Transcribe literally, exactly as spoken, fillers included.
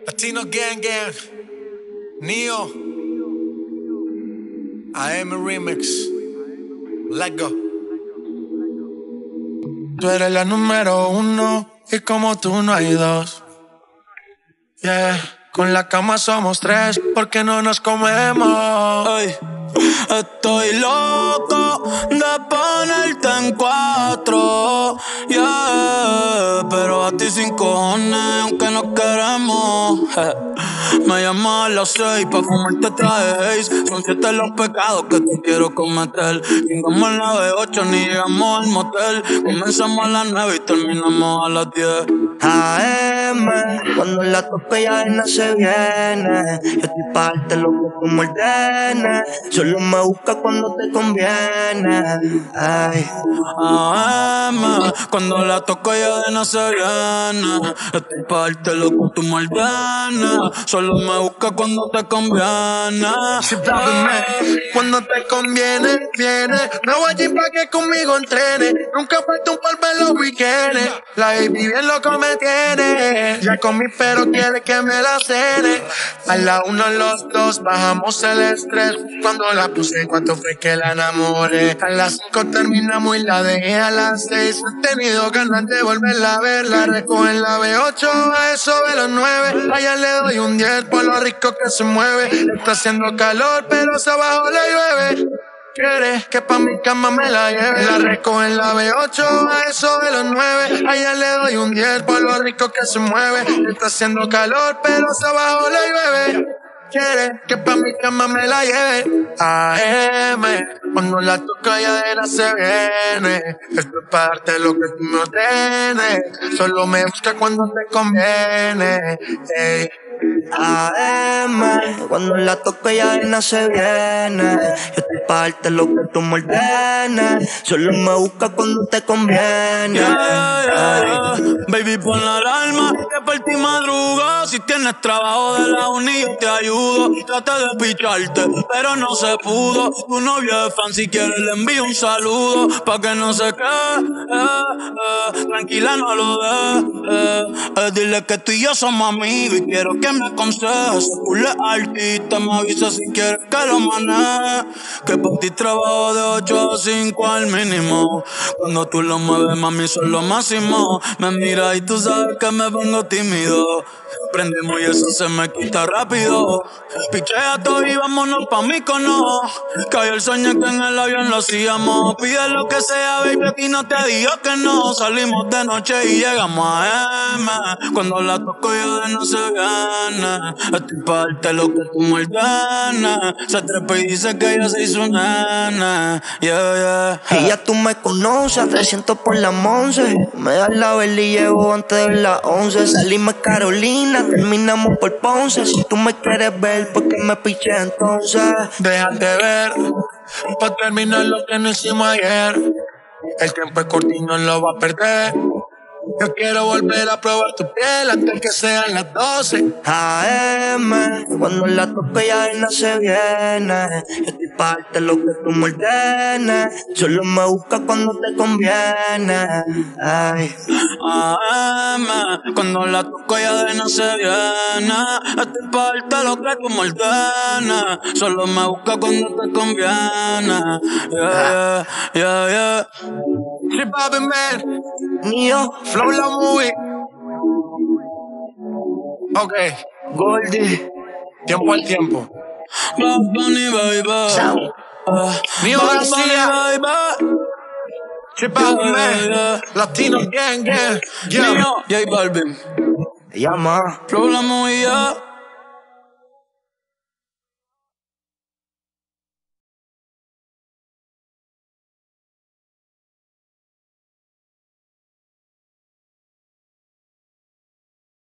Latino Gang Gang, Neo, A M Remix, let's go. Tú eres la número uno y como tú no hay dos. Yeah, con la cama somos tres porque no nos comemos. Ay, estoy loco de ponerte en cuatro, yeah, pero a ti sin cojones, aunque no queremos. Me llamas a las seis pa' fumarte traje Ace. Son siete los pecados que te quiero cometer. Llegamos a la B ocho ni llegamos al motel. Comenzamos a las nueve y terminamos a las diez. A M, cuando la toque ya no se viene. Yo estoy pa' darte lo que tú me ordenes. Solo me busca cuando te conviene. Ay. A M, cuando la toco ya de no se viene. Estoy pa' darte lo que tú me ordenes. Solo me busca cuando te conviene. Cuando te conviene, viene. No voy allí pa' que conmigo entrene. Nunca falta un par en los weekends. La baby bien loco me tiene. Ya comí pero quiere que me la cene. A la una los dos bajamos el estrés. Cuando la puse, cuánto fue que la enamoré. A las cinco terminamos y la dejé a las seis. He tenido ganas de volverla a ver. La recojo en la B ocho a eso de los nueve. Allá le doy un diez por lo rico que se mueve. Está haciendo calor pero se abajo le llueve. Quieres que pa' mi cama me la lleve. La recojo en la B ocho a eso de los nueve. Allá le doy un diez por lo rico que se mueve. Está haciendo calor pero se abajo le llueve. Quieres que pa' mi cama me la lleve. A M, cuando la toca ya de la se viene. Esto es para darte lo que tú me ordenes. Solo me busca cuando te conviene. Ey. A M, cuando la toque ya no se viene. Yo estoy pa' darte lo que tú me ordenes. Solo me busca cuando te conviene. Yeah, yeah, yeah. Baby, pon la alarma que por ti madruga. Si tienes trabajo de la uni yo te ayudo. Traté de picharte, pero no se pudo. Tu novio es fan, si quieres le envío un saludo. Pa' que no se quede, eh, eh. Tranquila, no lo dejes, eh, eh. Dile que tú y yo somos amigos y quiero que me aconsejes. Tú le artista, me avisa si quieres que lo maneje. Que por ti trabajo de ocho a cinco al mínimo. Cuando tú lo mueves, mami, son lo máximo. Me mira y tú sabes que me pongo tímido. Prendemos y eso se me quita rápido. Pichea todo y vámonos pa' Mykonos. Cayó el sueño que en el avión lo hacíamos. Pide lo que sea, baby, aquí no te digo que no. Salimos de noche y llegamos a M. Cuando la toco yo de no se viene. Estoy pa' darte lo que tú me ordenes. Se trepa y dice que ella se hizo nena. Yeah, yeah. Y ya tú me conoces, te siento por las once. Me das la vela y llevo antes de las once. Salimos Carolina, terminamos por Ponce. Si tú me quieres ver, ¿por qué me piché entonces? Déjate ver, pa' terminar lo que no hicimos ayer. El tiempo es corto y no lo va a perder. Yo quiero volver a probar tu piel antes que sean las doce. A M, cuando la toque ya no se viene. Yo estoy pa' darte lo que tú me ordenes. Solo me busca cuando te conviene. Ay. A M, cuando la toco ya de no se viene. Estoy pa' darte lo que tú me ordenes. Solo me busca cuando te conviene. Yeah, yeah, yeah, yeah. Hip Hop Man, Neo, Flow la movie. Ok, Goldie, tiempo al tiempo. Bad Bunny, baby. Sound. Uh, Neo Bad García. Bunny, baby. Hip Hop Yeah, Man, yeah. Latino Gang Gang. Yeah. Neo, J Balvin. Llama. Flow la movía.